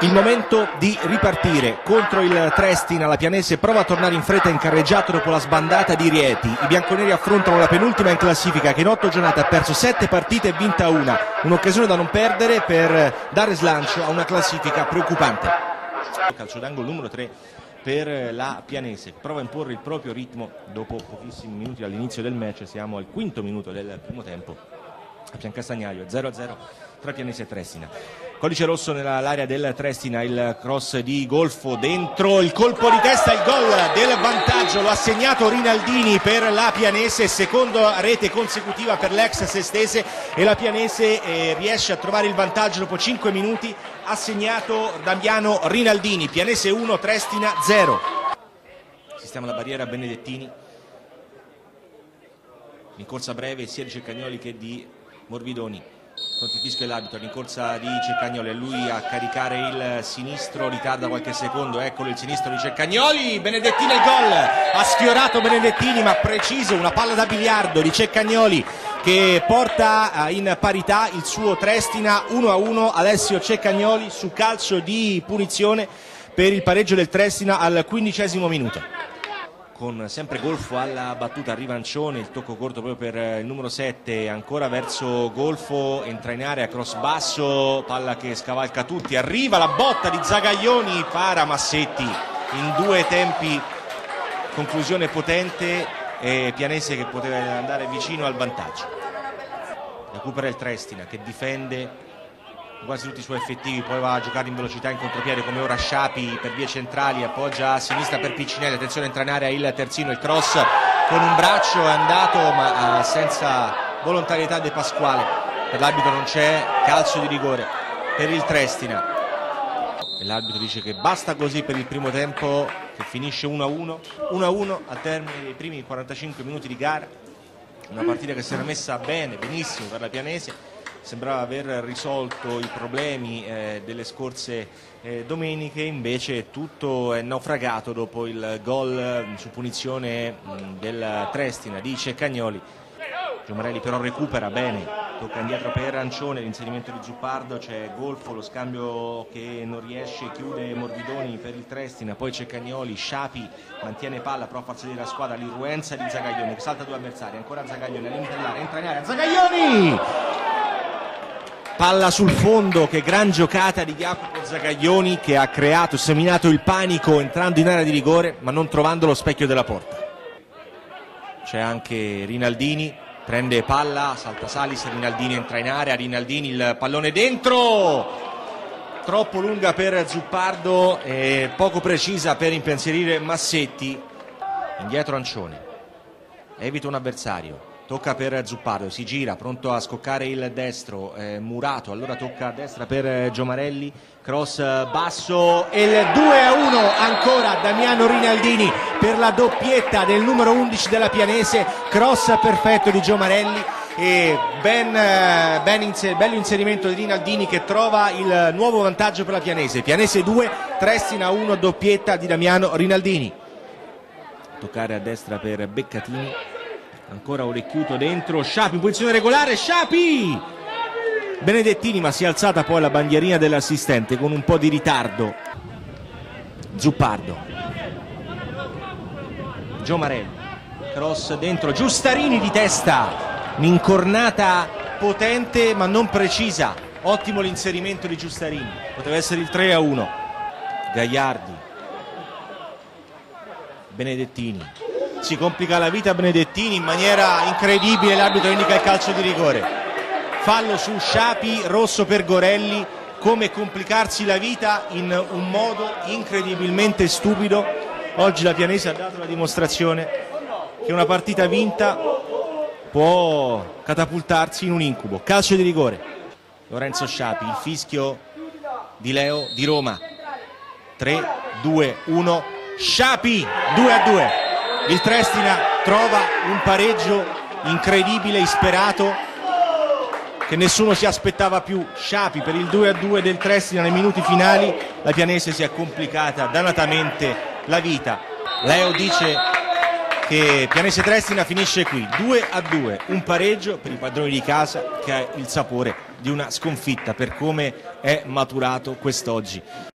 Il momento di ripartire contro il Triestina. La Pianese prova a tornare in fretta in carreggiato dopo la sbandata di Rieti. I bianconeri affrontano la penultima in classifica che in 8 giornate ha perso 7 partite e vinta una. Un'occasione da non perdere per dare slancio a una classifica preoccupante. Calcio d'angolo numero 3 per la Pianese, prova a imporre il proprio ritmo dopo pochissimi minuti dall'inizio del match. Siamo al quinto minuto del primo tempo a Piancastagnaio, 0-0 tra Pianese e Triestina. Codice rosso nell'area del Triestina, il cross di Golfo dentro, il colpo di testa, il gol del vantaggio, lo ha segnato Rinaldini per la Pianese, seconda rete consecutiva per l'ex sestese, e la Pianese riesce a trovare il vantaggio dopo 5 minuti, ha segnato Damiano Rinaldini. Pianese 1, Triestina 0. Sistema la barriera Benedettini, in corsa breve sia di Ceccagnoli che di Morvidoni. Pronto il fischio dell'arbitro, rincorsa di Ceccagnoli, è lui a caricare il sinistro, ritarda qualche secondo, eccolo il sinistro di Ceccagnoli, Benedettini il gol, ha sfiorato Benedettini ma preciso, una palla da biliardo di Ceccagnoli che porta in parità il suo Triestina 1-1. Alessio Ceccagnoli su calcio di punizione per il pareggio del Triestina al 15° minuto. Con sempre Golfo alla battuta, Rivancione, il tocco corto proprio per il numero 7, ancora verso Golfo, entra in area, cross basso, palla che scavalca tutti, arriva la botta di Zagaglioni, para Massetti in 2 tempi, conclusione potente, e Pianese che poteva andare vicino al vantaggio. Recupera il Triestina che difende quasi tutti i suoi effettivi, poi va a giocare in velocità in contropiede come ora Sciapi per vie centrali, appoggia a sinistra per Piccinelli, attenzione, entra in area il terzino, il cross con un braccio è andato ma senza volontarietà De Pasquale, per l'arbitro non c'è, calcio di rigore per il Triestina e l'arbitro dice che basta così per il primo tempo, che finisce 1-1 al termine dei primi 45 minuti di gara. Una partita che si era messa bene, benissimo per la Pianese, sembrava aver risolto i problemi delle scorse domeniche, invece tutto è naufragato dopo il gol su punizione del Triestina di Ceccagnoli. Giomarelli però recupera bene, tocca indietro per Rancione, l'inserimento di Zuppardo, c'è Golfo, lo scambio che non riesce, chiude Morvidoni per il Triestina, poi Ceccagnoli, Sciapi mantiene palla, però a far salire la squadra, l'irruenza di Zagaglioni che salta 2 avversari, ancora Zagaglioni all'interno, entra in area, Zagaglioni! Palla sul fondo, che gran giocata di Jacopo Zagaglioni che ha creato, seminato il panico entrando in area di rigore ma non trovando lo specchio della porta. C'è anche Rinaldini, prende palla, salta Salis, Rinaldini entra in area, Rinaldini il pallone dentro, troppo lunga per Zuppardo e poco precisa per impensierire Massetti. Indietro Ancione, evita un avversario. Tocca per Zuppardo, si gira, pronto a scoccare il destro, Murato, allora tocca a destra per Giomarelli, cross basso e il 2-1 ancora Damiano Rinaldini per la doppietta del numero 11 della Pianese, cross perfetto di Giomarelli e bello inserimento di Rinaldini che trova il nuovo vantaggio per la Pianese. Pianese 2, Triestina 1, doppietta di Damiano Rinaldini. Toccare a destra per Beccatini. Ancora Orecchiuto dentro, Sciapi in posizione regolare, Sciapi! Benedettini ma si è alzata poi la bandierina dell'assistente con un po' di ritardo. Zuppardo. Giomarelli, cross dentro, Giustarini di testa, un'incornata potente ma non precisa. Ottimo l'inserimento di Giustarini, poteva essere il 3-1. Gagliardi. Benedettini. Si complica la vita Benedettini in maniera incredibile, l'arbitro indica il calcio di rigore. Fallo su Sciapi, rosso per Gorelli, come complicarsi la vita in un modo incredibilmente stupido. Oggi la Pianese ha dato la dimostrazione che una partita vinta può catapultarsi in un incubo. Calcio di rigore. Lorenzo Sciapi, il fischio di Leo di Roma. 3-2-1, Sciapi 2-2. Il Triestina trova un pareggio incredibile, insperato, che nessuno si aspettava più. Sciapi per il 2-2 del Triestina nei minuti finali. La Pianese si è complicata dannatamente la vita. Leo dice che Pianese Triestina finisce qui 2-2, un pareggio per i padroni di casa che ha il sapore di una sconfitta per come è maturato quest'oggi.